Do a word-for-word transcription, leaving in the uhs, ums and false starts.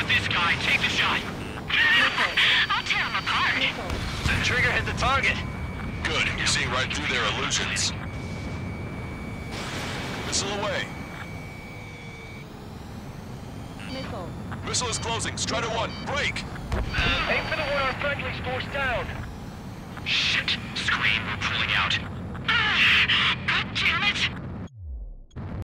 this guy. Take the shot. I'll tear him apart. The trigger hit the target. Good. You're seeing right through their illusions. Missile away. Missile. Missile is closing. Strider one, break! Aim for the one our friendly's forced down. Shit. Scream, we're pulling out.